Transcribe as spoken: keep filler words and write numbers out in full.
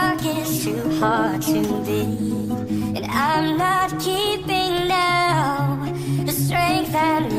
heart gets too hard to beat, and I'm not keeping now the strength I need.